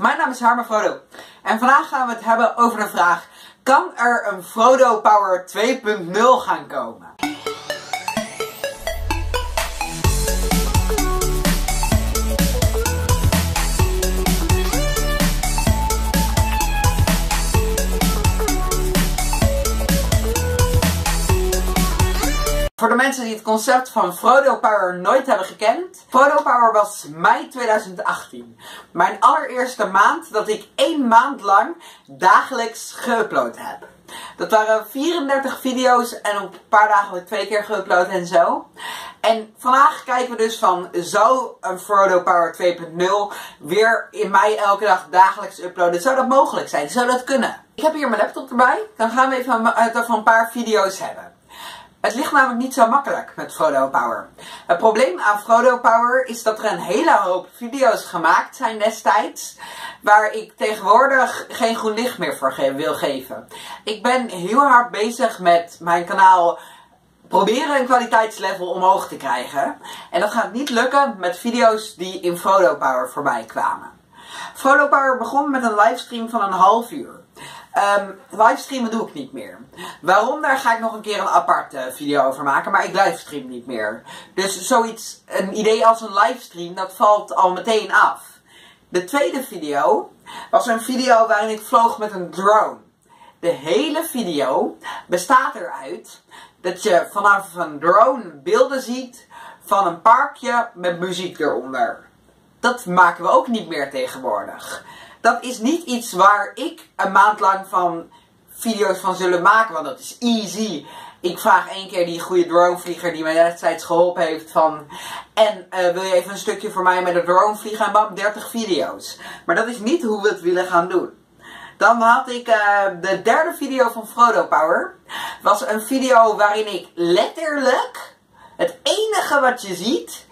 Mijn naam is Harme Frodo en vandaag gaan we het hebben over de vraag: kan er een Frodo Power 2.0 gaan komen? Voor de mensen die het concept van Frodo Power nooit hebben gekend. Frodo Power was mei 2018. Mijn allereerste maand dat ik 1 maand lang dagelijks geüpload heb. Dat waren 34 video's en op een paar dagen heb ik 2 keer geüpload en zo. En vandaag kijken we dus van, zou een Frodo Power 2.0 weer in mei elke dag dagelijks uploaden? Zou dat mogelijk zijn? Zou dat kunnen? Ik heb hier mijn laptop erbij. Dan gaan we even over een paar video's hebben. Het ligt namelijk niet zo makkelijk met Frodo Power. Het probleem aan Frodo Power is dat er een hele hoop video's gemaakt zijn destijds, waar ik tegenwoordig geen groen licht meer voor wil geven. Ik ben heel hard bezig met mijn kanaal proberen een kwaliteitslevel omhoog te krijgen. En dat gaat niet lukken met video's die in Frodo Power voorbij kwamen. Frodo Power begon met een livestream van een half uur. Livestreamen doe ik niet meer. Waarom? Daar ga ik nog een keer een aparte video over maken, maar ik livestream niet meer. Dus zoiets, een idee als een livestream, dat valt al meteen af. De tweede video was een video waarin ik vloog met een drone. De hele video bestaat eruit dat je vanaf een drone beelden ziet van een parkje met muziek eronder. Dat maken we ook niet meer tegenwoordig. Dat is niet iets waar ik een maand lang van video's van zullen maken, want dat is easy. Ik vraag 1 keer die goede dronevlieger die mij destijds geholpen heeft van, en wil je even een stukje voor mij met een drone vliegen en bam, 30 video's. Maar dat is niet hoe we het willen gaan doen. Dan had ik de derde video van Frodo Power. Was een video waarin ik letterlijk, het enige wat je ziet,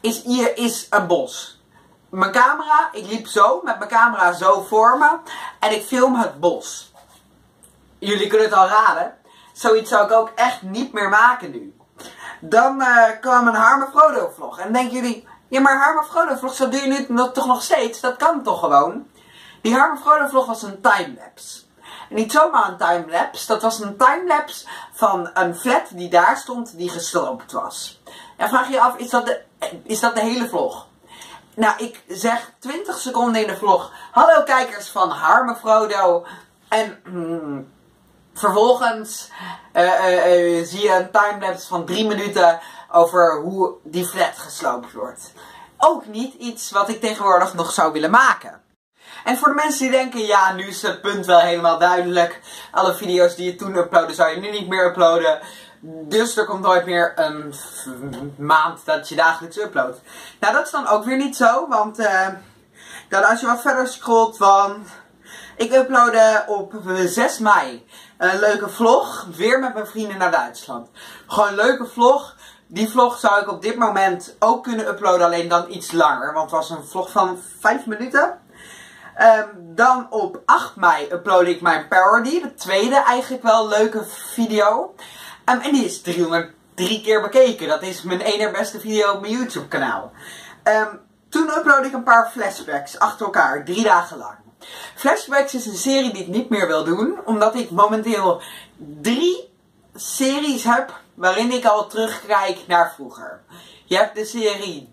is een bos. Mijn camera, ik liep zo, met mijn camera zo voor me, en ik film het bos. Jullie kunnen het al raden, zoiets zou ik ook echt niet meer maken nu. Dan kwam een Harme Frodo vlog. En dan denken jullie, ja maar Harme Frodo vlog, dat doe je nu toch nog steeds? Dat kan toch gewoon? Die Harme Frodo vlog was een timelapse. En niet zomaar een timelapse, dat was een timelapse van een flat die daar stond, die gesloopt was. En vraag je je af, is dat de hele vlog? Nou, ik zeg 20 seconden in de vlog, hallo kijkers van Harme Frodo. En vervolgens zie je een timelapse van 3 minuten over hoe die flat gesloopt wordt. Ook niet iets wat ik tegenwoordig nog zou willen maken. En voor de mensen die denken, ja, nu is het punt wel helemaal duidelijk. Alle video's die je toen uploadde, zou je nu niet meer uploaden. Dus er komt nooit meer een maand dat je dagelijks uploadt. Nou, dat is dan ook weer niet zo, want dan als je wat verder scrolt, van, ik uploadde op 6 mei een leuke vlog, weer met mijn vrienden naar Duitsland. Gewoon een leuke vlog. Die vlog zou ik op dit moment ook kunnen uploaden, alleen dan iets langer, want het was een vlog van 5 minuten. Dan op 8 mei upload ik mijn parody, de tweede eigenlijk wel leuke video. En die is 303 keer bekeken. Dat is mijn ene beste video op mijn YouTube kanaal. Toen upload ik een paar flashbacks achter elkaar, 3 dagen lang. Flashbacks is een serie die ik niet meer wil doen, omdat ik momenteel 3 series heb waarin ik al terugkijk naar vroeger. Je hebt de serie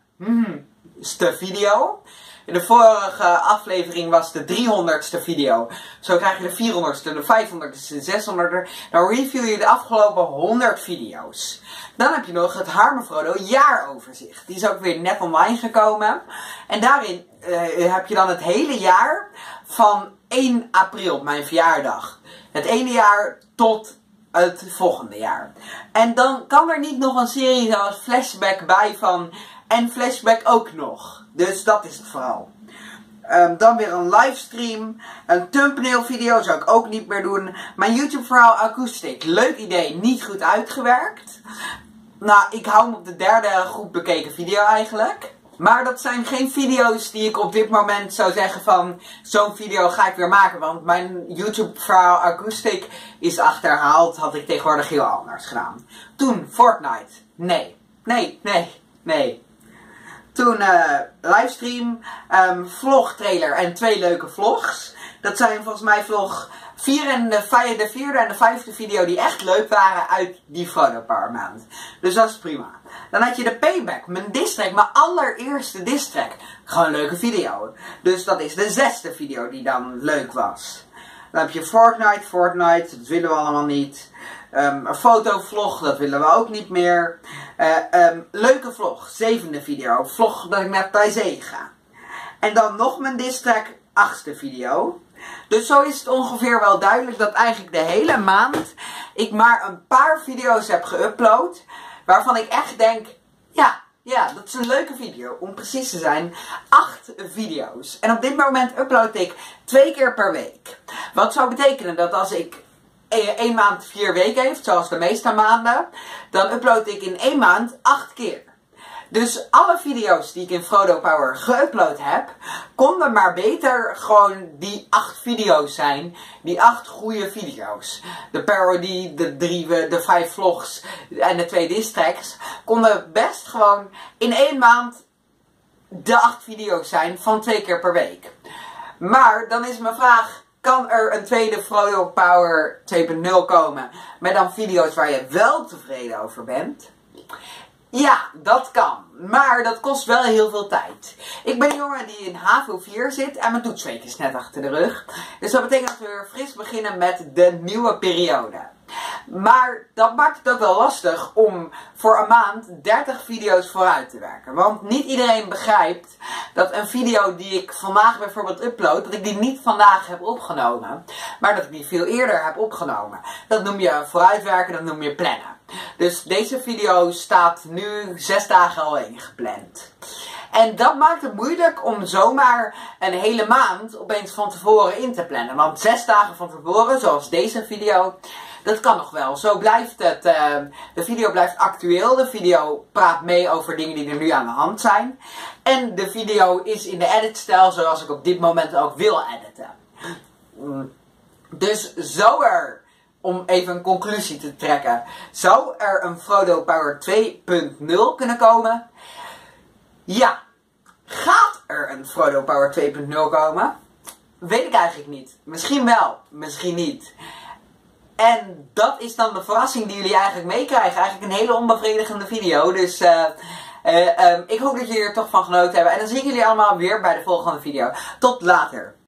De video. De vorige aflevering was de 300ste video. Zo krijg je de 400ste, de 500ste, de 600ste. Dan review je de afgelopen 100 video's. Dan heb je nog het Harme Frodo jaaroverzicht. Die is ook weer net online gekomen. En daarin heb je dan het hele jaar van 1 april, mijn verjaardag. Het ene jaar tot het volgende jaar. En dan kan er niet nog een serie zoals Flashback bij van, en Flashback ook nog. Dus dat is het vooral. Dan weer een livestream. Een thumbnail video zou ik ook niet meer doen. Mijn YouTube verhaal Acoustic. Leuk idee, niet goed uitgewerkt. Nou, ik hou hem op de derde goed bekeken video eigenlijk. Maar dat zijn geen video's die ik op dit moment zou zeggen van, zo'n video ga ik weer maken. Want mijn YouTube verhaal Acoustic is achterhaald. Had ik tegenwoordig heel anders gedaan. Toen Fortnite. Nee. Toen livestream, vlog trailer en 2 leuke vlogs. Dat zijn volgens mij vlog 4 en de 4e en de 5e video die echt leuk waren uit die Frodo Power maand. Dus dat is prima. Dan had je de Payback, mijn distrack, mijn allereerste distrack. Gewoon een leuke video. Dus dat is de 6e video die dan leuk was. Dan heb je Fortnite, dat willen we allemaal niet. Een fotovlog, dat willen we ook niet meer. Leuke vlog, 7e video. Vlog dat ik naar bij zee ga. En dan nog mijn distrack, 8e video. Dus zo is het ongeveer wel duidelijk dat eigenlijk de hele maand ik maar een paar video's heb geüpload. Waarvan ik echt denk, ja, dat is een leuke video. Om precies te zijn, 8 video's. En op dit moment upload ik 2 keer per week. Wat zou betekenen dat als ik 1 maand 4 weken heeft, zoals de meeste maanden, dan upload ik in 1 maand 8 keer. Dus alle video's die ik in Frodo Power geüpload heb, konden maar beter gewoon die 8 video's zijn. Die 8 goede video's. De parody, de 5 vlogs en de 2 distracks konden best gewoon in 1 maand de 8 video's zijn van 2 keer per week. Maar dan is mijn vraag, kan er een tweede Frodo Power 2.0 komen met dan video's waar je wel tevreden over bent? Ja, dat kan. Maar dat kost wel heel veel tijd. Ik ben een jongen die in HAVO 4 zit en mijn toetsweek is net achter de rug. Dus dat betekent dat we weer fris beginnen met de nieuwe periode. Maar dat maakt het ook wel lastig om voor een maand 30 video's vooruit te werken. Want niet iedereen begrijpt dat een video die ik vandaag bijvoorbeeld upload, dat ik die niet vandaag heb opgenomen. Maar dat ik die veel eerder heb opgenomen. Dat noem je vooruitwerken, dat noem je plannen. Dus deze video staat nu 6 dagen al ingepland. En dat maakt het moeilijk om zomaar een hele maand opeens van tevoren in te plannen. Want 6 dagen van tevoren, zoals deze video, dat kan nog wel. Zo blijft het, de video blijft actueel. De video praat mee over dingen die er nu aan de hand zijn. En de video is in de editstijl zoals ik op dit moment ook wil editen. Dus zo er, om even een conclusie te trekken, zou er een Frodo Power 2.0 kunnen komen? Ja. Gaat er een Frodo Power 2.0 komen? Weet ik eigenlijk niet. Misschien wel, misschien niet. En dat is dan de verrassing die jullie eigenlijk meekrijgen. Eigenlijk een hele onbevredigende video. Dus ik hoop dat jullie er toch van genoten hebben. En dan zie ik jullie allemaal weer bij de volgende video. Tot later.